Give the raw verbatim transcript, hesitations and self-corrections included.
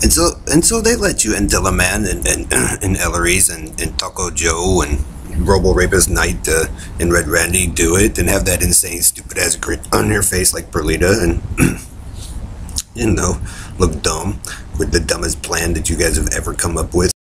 And so and so they let you and Dillaman and and, and Ellery's and, and Taco Joe and Robo Rapist Knight uh, and Red Randy do it and have that insane stupid ass grit on their face like Perlita and you know look dumb with the dumbest plan that you guys have ever come up with.